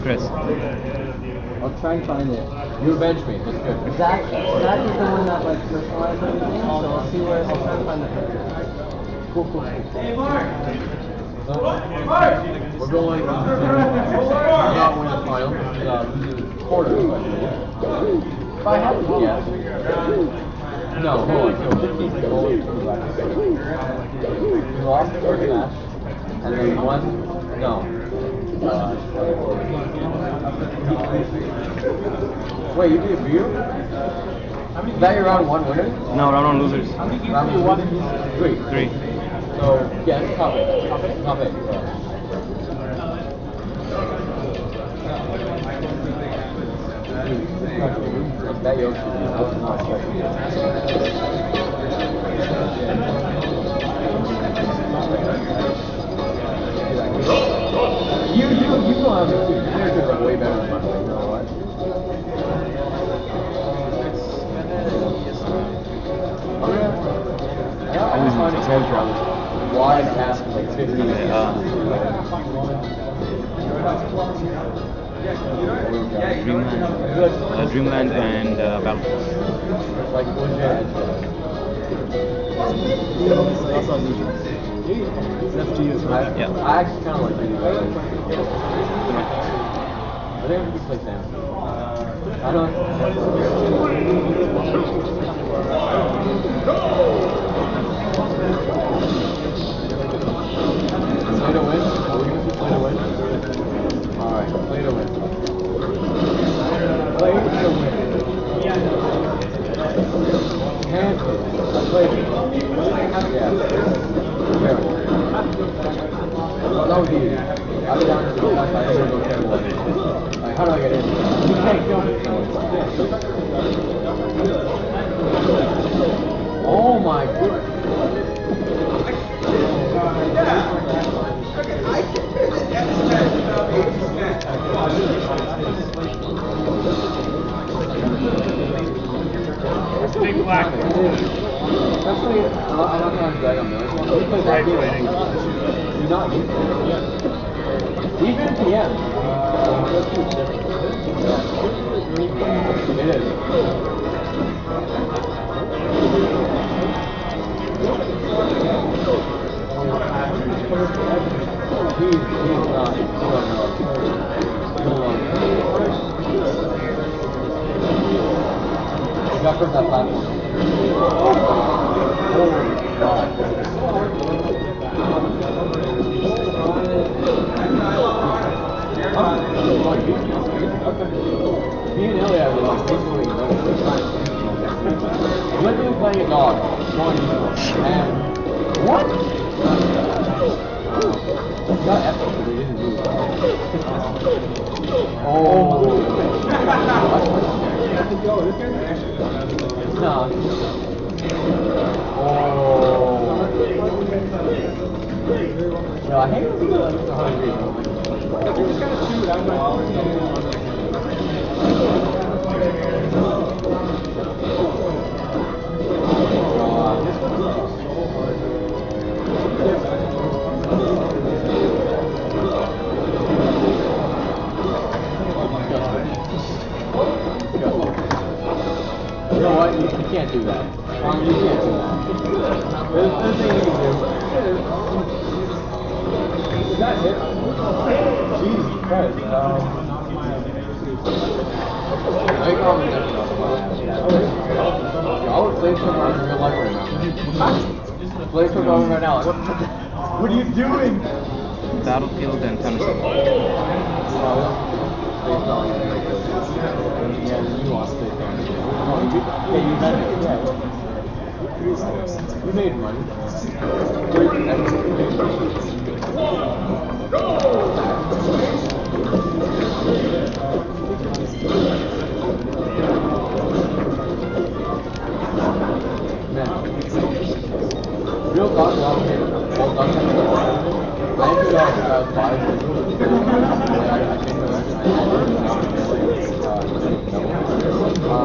Chris. I'll try and find it. You avenge me. That's good. Zach is the one that like personalized everything, so I'll see where I'll try and find the picture. Cool. Hey, Mark! We're going not win the final. Quarter. If I had to guess. No, hold on. So 15 goals. We lost the first match, and then won. No. Wait, you did you? Is that your round one winner? No, round one losers. Round one? Three. So, yeah, it's top eight. Top eight. That Yoshi. You don't have it too. Your characters are way better than mine. You know what? I was trying to tell you wide cast of like 50 Dreamland and Battlefield. like legit. Yeah. I actually kind of like Video better. I think we could play Sam. I don't. Play to win? Are we going to play to win? Alright, play to win. Play to win. Hand it. Play to win. Yeah. Fair. Well, that was easy. I'll be down to the left side. I'm going to go carry one. Like, how do I get in? You can't kill me. Oh my goodness. Big black. Especially, I'm not trying to drag on this one. We play that game. Do not use it. Even PM. It is. He's not. He got from that platform. Oh God. Me and Elliot were like basically literally playing a dog. And what? Got epic, but we didn't lose. Oh. Nah. Oh. No, I hate when people like Mr. Hungry. You just gotta chew it out. You know what? You can't do that. You can't do that. There's nothing you can do. Is that it? Jesus Christ. I probably never know about that. I would play someone in real life right now. Play someone right now. What are you doing? Battlefield and Tennessee. Yeah, you lost it. Yeah, you had it. Yeah. You made money. Real talk, well done. I ended up 5.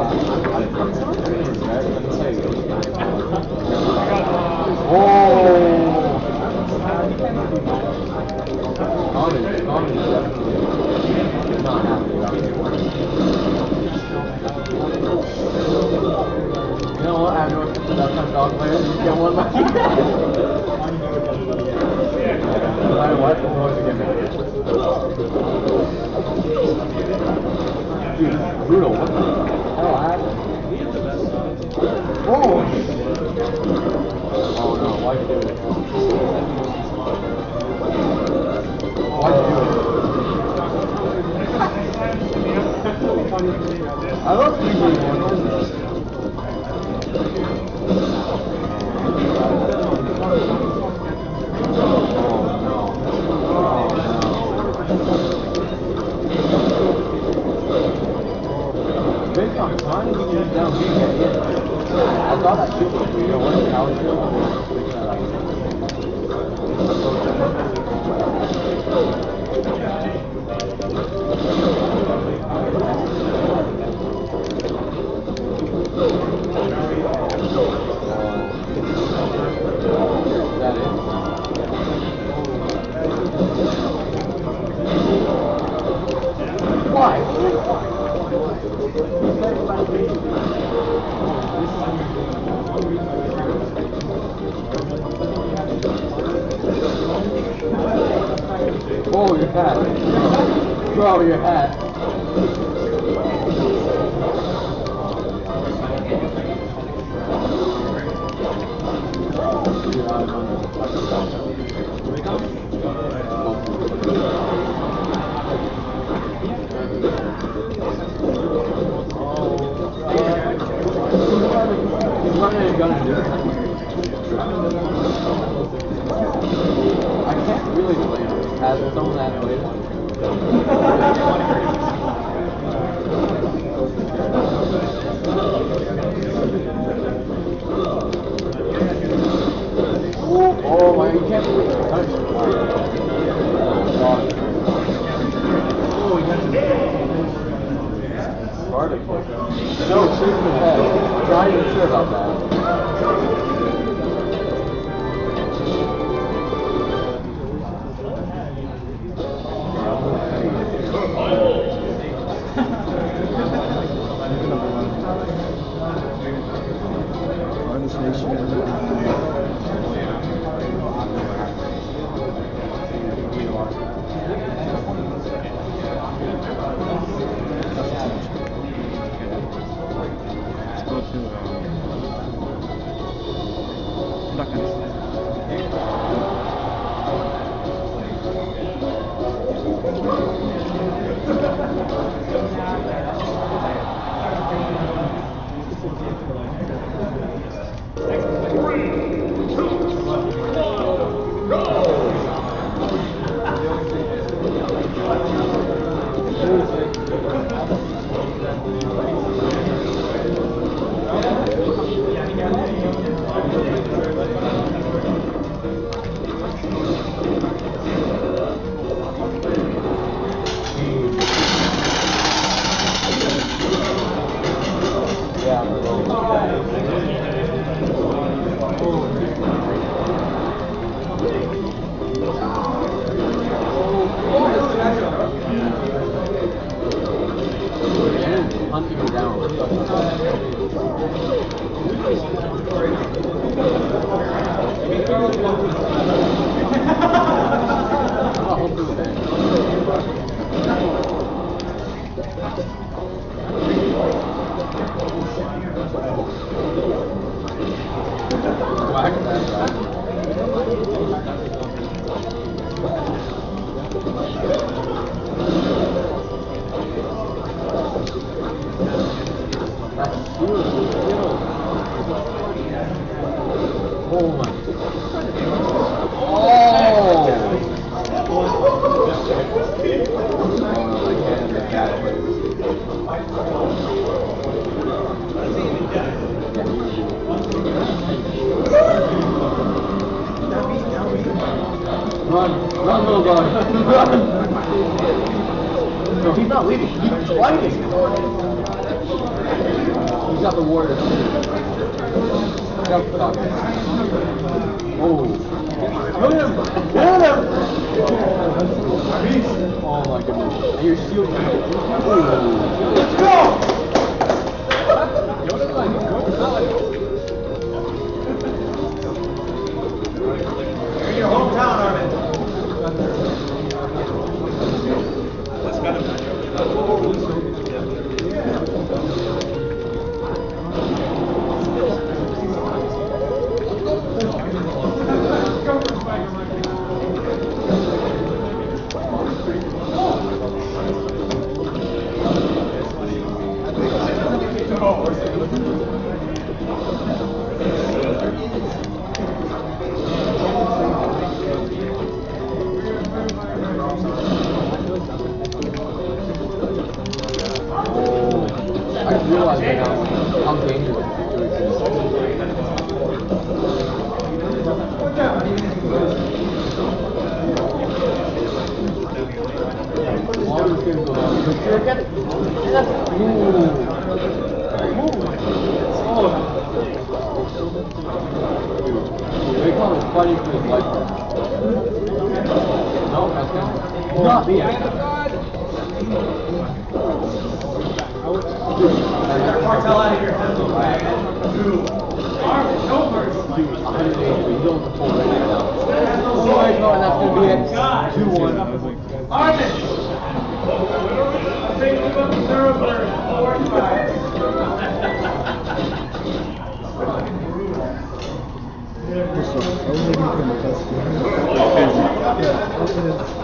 Oh! Dude, brutal. What the hell happened? Oh! Oh no, why'd you do it? Why'd you do it? I love people who based on time, you can down B get in. I thought that shit was you know what? How is it? That is. Why? Oh, your hat. Bro, your hat. He's running a gun and doing I can't really blame him. Has someone that played Oh my, you can't believe it. Oh, he got Spartacus. No, shoot in the head. I'm not even sure about that. Hunting him down. Whack that guy. Oh my. Oh! Run, little dog. Run! No, he's not leaving. He's fighting. He's got the warrior. Jump stop. Oh. Hit him! Hit him! Oh my goodness. And you're shielding him. Let's go! You're your hometown, Armin. Let's go. realize right now how dangerous this They call it fighting for his life. No, that's not me. Cartel out of here. 180, but you don't have the full rate right now. Oh, and that's going to be it. 2-1. Armin! I think we're going to serve for 4-5. Okay.